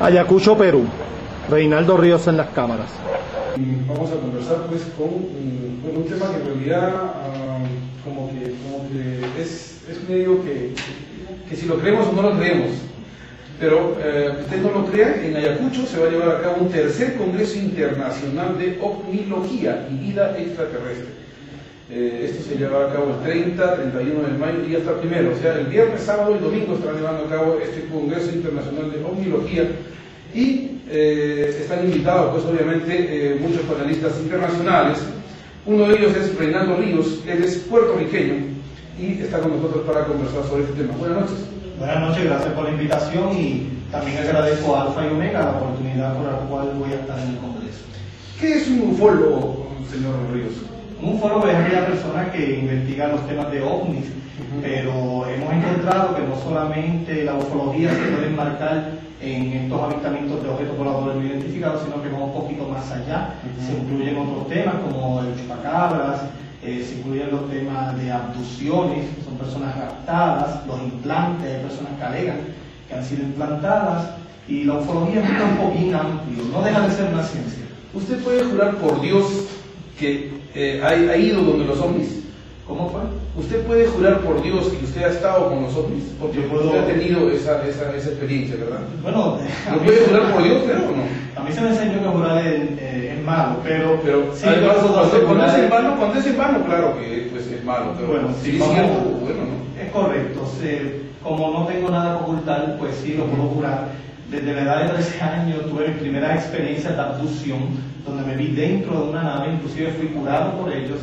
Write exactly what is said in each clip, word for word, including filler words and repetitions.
Ayacucho, Perú. Reinaldo Ríos en las cámaras. Vamos a conversar pues con, con un tema que en realidad uh, como que, como que es, es medio que, que si lo creemos o no lo creemos. Pero eh, usted no lo crea, en Ayacucho se va a llevar a cabo un tercer Congreso Internacional de Ovnilogía y Vida Extraterrestre. Eh, esto se llevará a cabo el treinta, treinta y uno de mayo y hasta el primero. O sea, el viernes, sábado y domingo estarán llevando a cabo este Congreso Internacional de Ovnilogía. Y eh, están invitados, pues obviamente, eh, muchos panelistas internacionales. Uno de ellos es Reinaldo Ríos, él es puertorriqueño y está con nosotros para conversar sobre este tema. Buenas noches. Buenas noches, gracias por la invitación y también agradezco a Alfa y Omega la oportunidad por la cual voy a estar en el Congreso. ¿Qué es un ufólogo, señor Ríos? Un ufólogo es aquella persona que investiga los temas de ovnis, uh-huh. pero hemos encontrado que no solamente la ufología se puede enmarcar en estos avistamientos de objetos voladores no identificados, sino que va un poquito más allá. Uh-huh. Se incluyen otros temas como el chupacabras, eh, se incluyen los temas de abducciones, son personas raptadas, los implantes, hay personas que alegan que han sido implantadas, y la ufología es un campo bien amplio, no deja de ser una ciencia. ¿Usted puede jurar por Dios que eh, ha, ha ido donde los ovnis? ¿Cómo fue? ¿Usted puede jurar por Dios que usted ha estado con los ovnis? Porque puedo... usted ha tenido esa, esa, esa experiencia, ¿verdad? Bueno, ¿lo puede jurar por Dios, pero o no? A mí se me enseñó que jurar es, eh, es malo, pero... pero sí, además, cuando, cuando, cuando, es en vano, cuando es en vano, claro que pues, es malo, pero bueno, si sí, es vamos, cierto, bueno, ¿no? Es correcto, se, como no tengo nada que ocultar, pues sí, lo puedo jurar. Desde la edad de trece años tuve mi primera experiencia de abducción, donde me vi dentro de una nave, inclusive fui curado por ellos.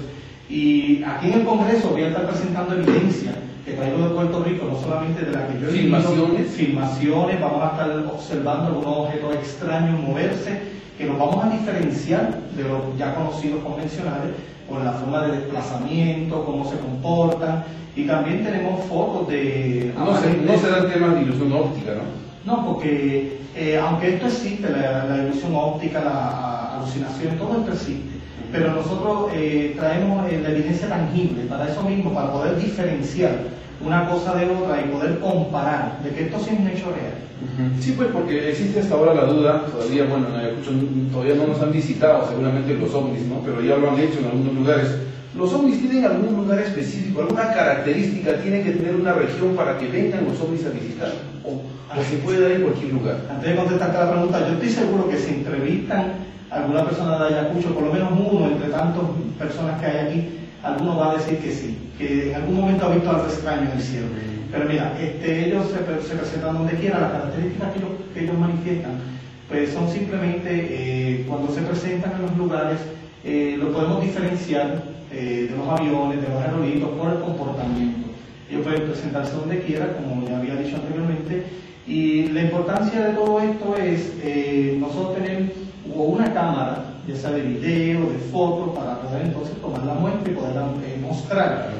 Y aquí en el Congreso voy a estar presentando evidencia que traigo de Puerto Rico, no solamente de la que yo he filmaciones, visto, filmaciones, vamos a estar observando algunos objetos extraños moverse, que los vamos a diferenciar de los ya conocidos convencionales, por la forma de desplazamiento, cómo se comportan, y también tenemos fotos de... No, se, no serán temas de ilusión óptica, ¿no? No, porque eh, aunque esto existe, la, la ilusión óptica, la alucinación, todo esto existe. Pero nosotros eh, traemos eh, la evidencia tangible para eso mismo, para poder diferenciar una cosa de otra y poder comparar de que esto sí es un hecho real. Uh-huh. Sí, pues porque existe hasta ahora la duda, todavía, bueno, en Ayacucho todavía no nos han visitado seguramente los ovnis, ¿no? Pero ya lo han hecho en algunos lugares. ¿Los ovnis tienen algún lugar específico, alguna característica, tienen que tener una región para que vengan los ovnis a visitar? ¿O, o se puede dar en cualquier lugar? Antes de contestarte la pregunta, yo estoy seguro que si entrevistan alguna persona de Ayacucho, por lo menos uno entre tantas personas que hay aquí, alguno va a decir que sí, que en algún momento ha visto algo extraño en el cielo. Pero mira, este, ellos se, se presentan donde quiera, las características que ellos, que ellos manifiestan, pues son simplemente, eh, cuando se presentan en los lugares, eh, lo podemos diferenciar eh, de los aviones, de los aerolitos, por el comportamiento. Ellos pueden presentarse donde quiera, como ya había dicho anteriormente, y la importancia de todo esto es eh, nosotros tener o una cámara, ya sea de video, de foto, para poder entonces tomar la muestra y poderla eh, mostrar.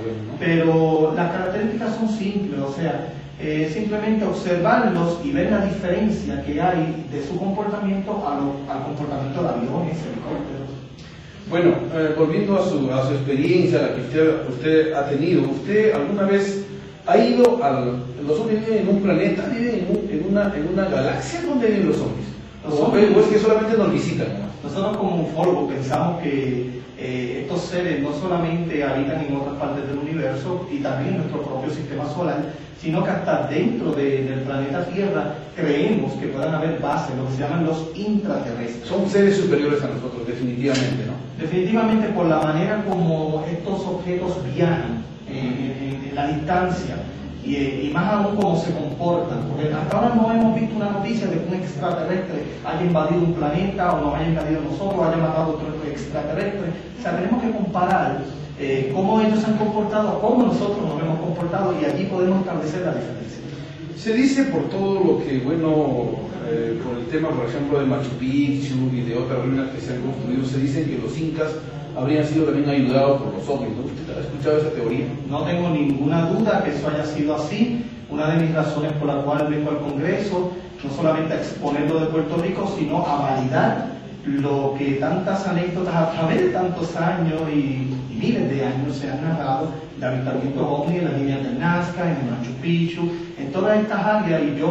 Pero las características son simples, o sea, eh, simplemente observarlos y ver la diferencia que hay de su comportamiento a lo, al comportamiento de aviones, helicópteros. Bueno, eh, volviendo a su, a su experiencia, la que usted, usted ha tenido, ¿usted alguna vez ha ido al... los ovnis viven en un planeta, viven en, un, en, una, en una galaxia? ¿Dónde viven los ovnis? ¿O es que solamente nos visitan? Nosotros como ufólogos pensamos que eh, estos seres no solamente habitan en otras partes del universo y también en nuestro propio sistema solar, sino que hasta dentro de, del planeta Tierra creemos que puedan haber bases, lo que se llaman los intraterrestres. Son seres superiores a nosotros, definitivamente, ¿no? Definitivamente por la manera como estos objetos viajan eh, en, en la distancia. Y, y más aún cómo se comportan, porque hasta ahora no hemos visto una noticia de que un extraterrestre haya invadido un planeta o nos haya invadido nosotros, haya matado a otro extraterrestre. O sea, tenemos que comparar eh, cómo ellos se han comportado, cómo nosotros nos hemos comportado, y allí podemos establecer la diferencia. Se dice por todo lo que, bueno, eh, por el tema, por ejemplo, de Machu Picchu y de otras ruinas que se han construido, se dice que los incas habrían sido también ayudados por los ovnis, ¿no? ¿Usted ha escuchado esa teoría? No tengo ninguna duda que eso haya sido así. Una de mis razones por la cual vengo al Congreso, no solamente a exponerlo de Puerto Rico, sino a validar lo que tantas anécdotas a través de tantos años y, y miles de años se han narrado de avistamientos ovnis en las líneas del Nazca, en el Machu Picchu, en todas estas áreas. Y yo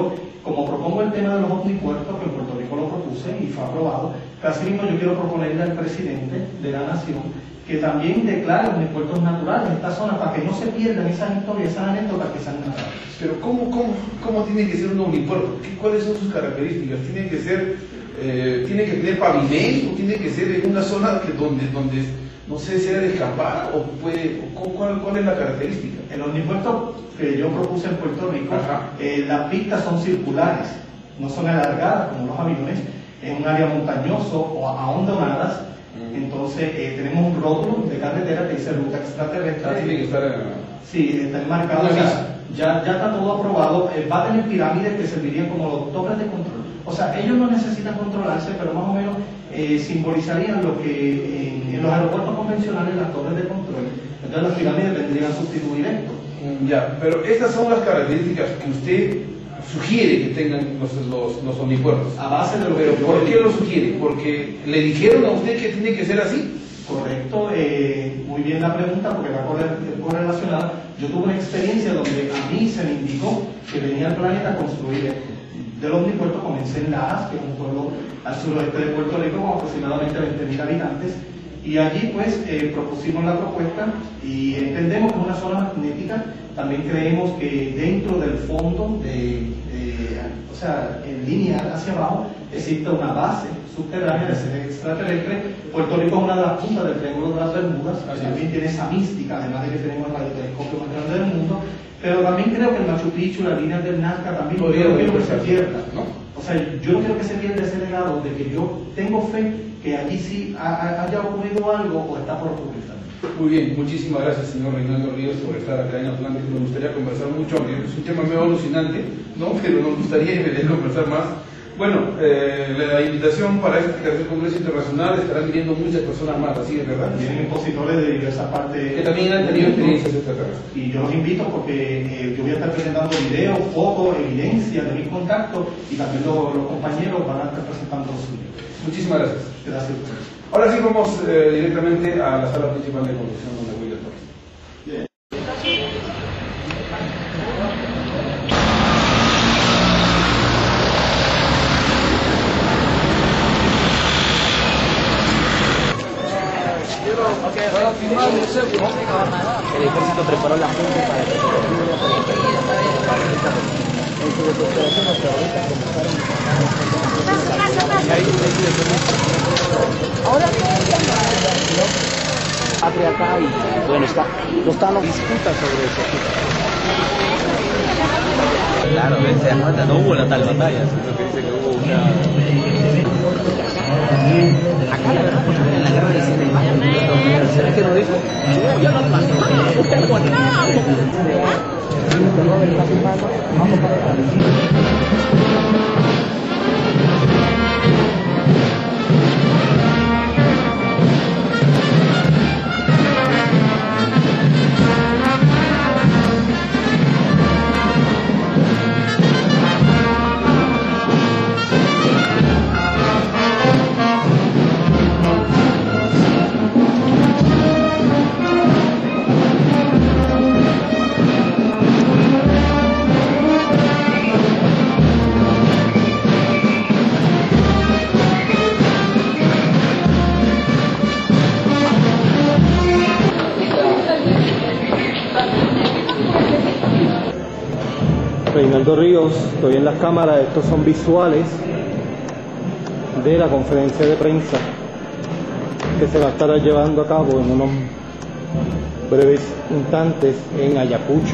como propongo el tema de los omnipuertos, que en Puerto Rico lo propuse y fue aprobado, pero asimismo yo quiero proponerle al presidente de la Nación que también declare omnipuertos naturales en esta zona para que no se pierdan esas historias, esas anécdotas que se han narrado. Pero ¿cómo, cómo, cómo tiene que ser un omnipuerto? ¿Cuáles son sus características? ¿Tiene que ser, eh, tiene que tener pavimento? ¿Tiene que ser en una zona que donde, donde no sé, sea de escapar? ¿O puede, o cuál, cuál es la característica? El omnipuerto que yo propuse en Puerto Rico, eh, las pistas son circulares, no son alargadas como los aviones, en un área montañoso o ahondadas. Entonces eh, tenemos un rótulo de carretera que dice ruta extraterrestre. Ah, tiene que estar en... Sí, está enmarcado. O sea, ya, ya está todo aprobado. Eh, va a tener pirámides que servirían como los torres de control. O sea, ellos no necesitan controlarse, pero más o menos eh, simbolizarían lo que en, en los aeropuertos convencionales las torres de control. Entonces las pirámides vendrían a sustituir esto. Ya, pero estas son las características que usted sugiere que tengan los, los, los omnipuertos. A base de lo pero que ¿por qué yo... lo sugiere? ¿Porque le dijeron a usted que tiene que ser así? Correcto, eh, muy bien la pregunta porque va correlacionada. Yo tuve una experiencia donde a mí se me indicó que venía al planeta a construir esto. Del omnipuerto comencé en La As, que es un pueblo al suroeste de Puerto Rico con aproximadamente veinte mil habitantes, y allí pues eh, propusimos la propuesta y entendemos que es una zona magnética. También creemos que dentro del fondo, de, de, o sea, en línea hacia abajo, existe una base subterránea de seres extraterrestres. Puerto Rico es una de las puntas del Triángulo de las Bermudas, que también tiene esa mística, además de que tenemos el radiotelescopio más grande del mundo. Pero también creo que el Machu Picchu, las líneas del Nazca, también no quiero que se pierda, ¿no? O sea, yo no quiero que se pierda ese legado de que yo tengo fe que allí sí ha, haya ocurrido algo o está por ocurrir también. Muy bien, muchísimas gracias, señor Reinaldo Ríos, por estar acá en Atlántico. Nos gustaría conversar mucho, aunque es un tema medio alucinante, ¿no? Pero nos gustaría conversar más. Bueno, eh, la invitación para este tercer Congreso Internacional, estarán viniendo muchas personas más, así es verdad. Vienen expositores de diversas partes. Que también han tenido experiencias extraterrestres. Y yo los invito porque eh, yo voy a estar presentando videos, fotos, evidencias de mis contactos y también los, los compañeros van a estar presentando los suyos. Muchísimas gracias. Gracias. Ahora sí vamos eh, directamente a la sala principal de conducción donde voy a Torres. Bien. El ejército preparó la junta para que en su desesperación los terroristas comenzaron a acá y bueno, está, no están en disputa sobre eso. Claro, se da cuenta, no hubo la tal batalla, sino que dice que hubo una... Acá la verdad, pues en la guerra de Siria, ¿será que no dijo? Yo no pasé nada, no tengo nada. Vamos para acá. Reinaldo Ríos, estoy en las cámaras, estos son visuales de la conferencia de prensa que se va a estar llevando a cabo en unos breves instantes en Ayacucho.